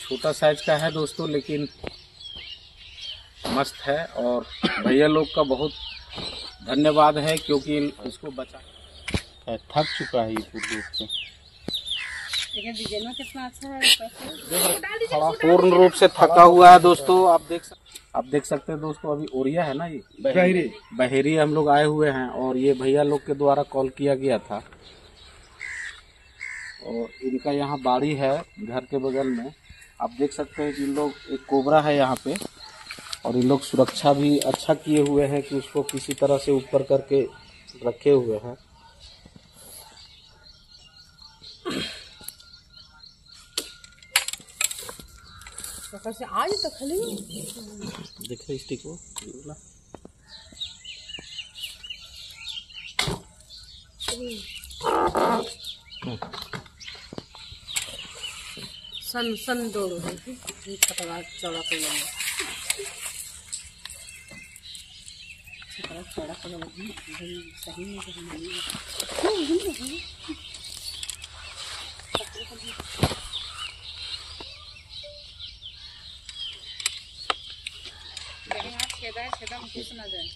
छोटा साइज का है दोस्तों, लेकिन मस्त है। और भैया लोग का बहुत धन्यवाद है, क्योंकि इसको बचा थक चुका है ये पूर्ण रूप से। कितना अच्छा है, पूर्ण रूप से थका हुआ है दोस्तों। आप देख सकते हैं दोस्तों, अभी ओरिया है ना, ये बहेरी हम लोग आए हुए हैं और ये भैया लोग के द्वारा कॉल किया गया था। और इनका यहाँ बाड़ी है घर के बगल में। आप देख सकते हैं कि इन लोग, एक कोबरा है यहाँ पे, और इन लोग सुरक्षा भी अच्छा किए हुए हैं कि उसको किसी तरह से ऊपर करके रखे हुए हैं। से आज तो खाली देखो स्टिक को सन दौड़ो खतरा चौड़ा कर सही नहीं छेदा में घुस ना जाए।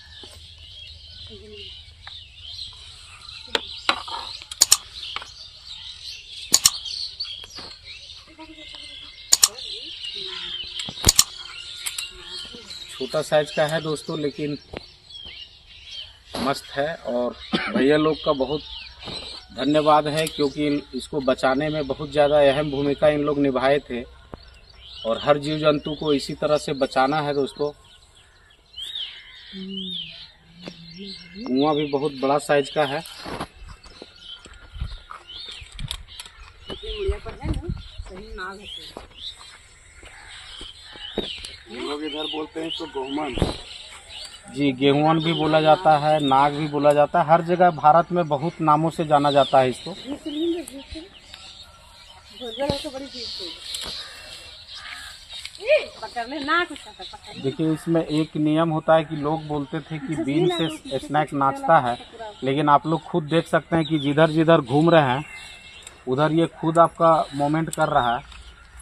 छोटा साइज का है दोस्तों, लेकिन मस्त है। और भैया लोग का बहुत धन्यवाद है, क्योंकि इसको बचाने में बहुत ज़्यादा अहम भूमिका इन लोग निभाए थे। और हर जीव जंतु को इसी तरह से बचाना है दोस्तों। कुआं भी बहुत बड़ा साइज का है। लोग इधर बोलते हैं इसको गेहूमन। जी, गेहूमन भी बोला जाता है, नाग भी बोला जाता है। हर जगह भारत में बहुत नामों से जाना जाता है इसको। देखिए, इसमें एक नियम होता है कि लोग बोलते थे कि बीन से स्नैक नाचता है, लेकिन आप लोग खुद देख सकते हैं कि जिधर जिधर घूम रहे हैं उधर ये खुद आपका मूवमेंट कर रहा है।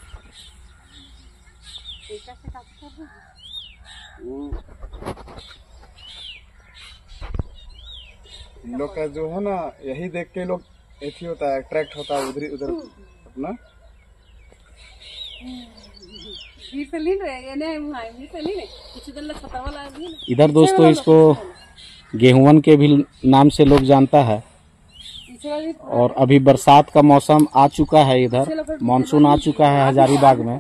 लोग का जो है ना, यही देख के लोग एक ही होता है, अट्रैक्ट होता है उधर उधर अपना। इधर दोस्तों इसको गेहूं के भी नाम से लोग जानता है। और अभी बरसात का मौसम आ चुका है, इधर मानसून आ चुका है हजारीबाग में।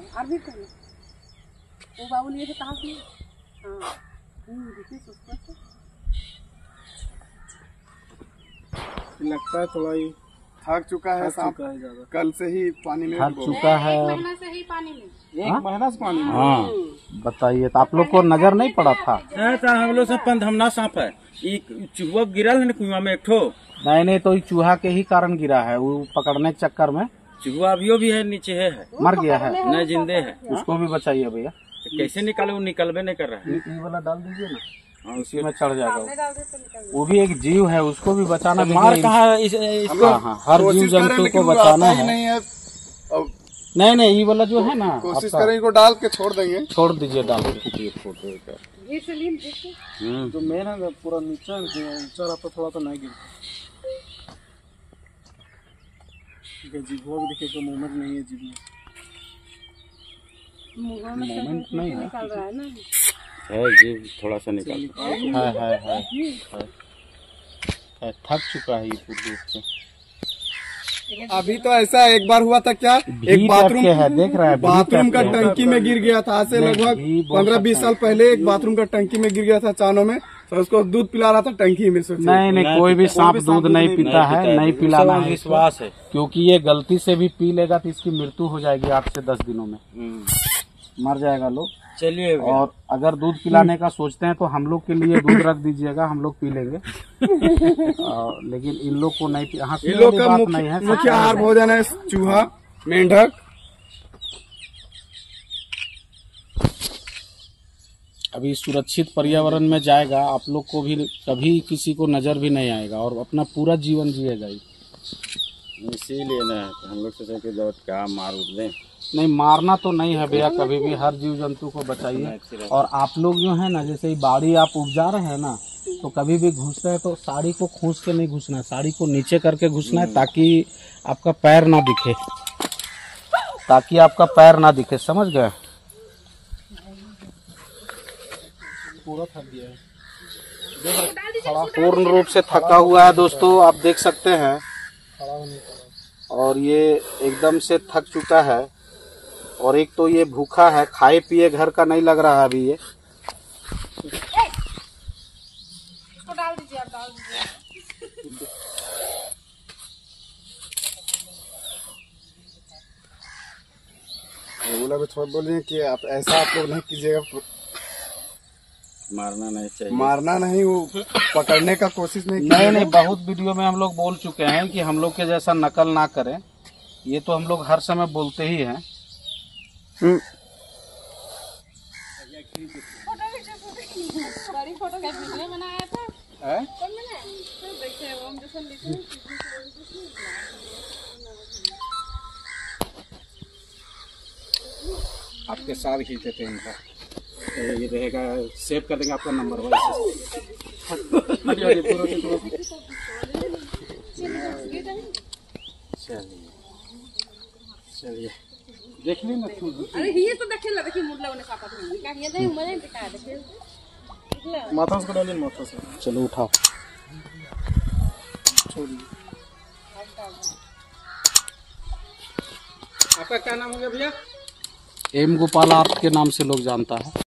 लगता है थोड़ा ही थक चुका है, कल से ही पानी में थक चुका है। एक महीना से पानी में। हाँ, बताइए, तो आप लोग को नजर नहीं पड़ा था? हम लोग सब पंधमना सांप है, चूहा गिरल है कुआं में एक ठो। नहीं, तो चूहा के ही कारण गिरा है, वो पकड़ने के चक्कर में। चूहा अभियो भी है, नीचे है, मर गया है, नहीं जिंदे है। उसको भी बचाइए भैया। तो कैसे निकाले, वो निकलबे नहीं कर रहा है। ये वाला डाल दीजिए ना, उसी में चढ़ जाएगा। वो भी एक जीव है, उसको भी बचाना। मार कहाँ इसको? हाँ, हर जीव जंतु को बचाना है। नहीं, ये वाला जो है ना, कोशिश करेंगे को डाल के छोड़ देंगे। छोड़ दीजिए, डाल के छोड़ देगा। जो मेन है पूरा नीचा रहता, थोड़ा तो नहीं गिर। जीभो भी देखिए तो मूवमेंट नहीं है, जीभ में मूवमेंट नहीं है, जीभ थोड़ा सा निकल है। थक चुका है ये पूर्ण रूप से। अभी तो ऐसा एक बार हुआ था क्या, एक बाथरूम है, देख रहा है, बाथरूम का टंकी में गिर गया था। आज से लगभग 15-20 साल पहले एक बाथरूम का टंकी में गिर गया था चानो में। तो उसको दूध पिला रहा था टंकी में। नहीं, कोई भी सांप दूध नहीं पीता है, नहीं पिलाना है, विश्वास है। क्योंकि ये गलती से भी पी लेगा तो इसकी मृत्यु हो जाएगी 8 से 10 दिनों में, मर जाएगा लोग। चलिए, और अगर दूध पिलाने का सोचते हैं तो हम लोग के लिए दूध रख दीजिएगा, हम लोग पी लेंगे। लेकिन इन लोग को नहीं, इन लोग का मुख्य आहार भोजन है चूहा, मेंढक। अभी सुरक्षित पर्यावरण में जाएगा, आप लोग को भी कभी किसी को नजर भी नहीं आएगा और अपना पूरा जीवन जिएगा। इसीलिए ना हम लोग सोचे कि जब क्या मार दें। नहीं, मारना तो नहीं है भैया, कभी भी हर जीव जंतु को बचाइए। और आप लोग जो है ना, जैसे बाड़ी आप उपजा रहे हैं ना, तो कभी भी घुसते हैं तो साड़ी को खींच के नहीं घुसना है, साड़ी को नीचे करके घुसना है, ताकि आपका पैर ना दिखे, समझ गए। पूरा थक गया है, पूर्ण रूप से थका हुआ है दोस्तों, आप देख सकते हैं। और ये एकदम से थक चुका है, और एक तो ये भूखा है, खाए पिए घर का नहीं लग रहा है अभी। ये डाल दीजिए, आप डाल दीजिए। बोला भी थोड़ा बोलिए कि आप ऐसा आप लोग नहीं कीजिएगा, मारना नहीं चाहिए, मारना नहीं, वो पकड़ने का कोशिश नहीं नहीं नहीं, बहुत वीडियो में हम लोग बोल चुके हैं कि हम लोग के जैसा नकल ना करें। ये तो हम लोग हर समय बोलते ही हैं। बड़ी फोटो वीडियो बनाया था। है? कौन बनाया? तो देखिए वो हम जैसे लिखे आपके साथ खींचे थे इनका, ये रहेगा, सेव कर देंगे आपका नंबर वैसे। चलिए देख ली ना। अरे ये तो देखिए ला, देखिए मुड़ला वाला कापा तो क्या ये नहीं मजे दिखा देखिए माथा से डालिए, माथा से। चलो उठाओ। आपका क्या नाम हो गया भैया? एम गोपाल आपके नाम से लोग जानता है।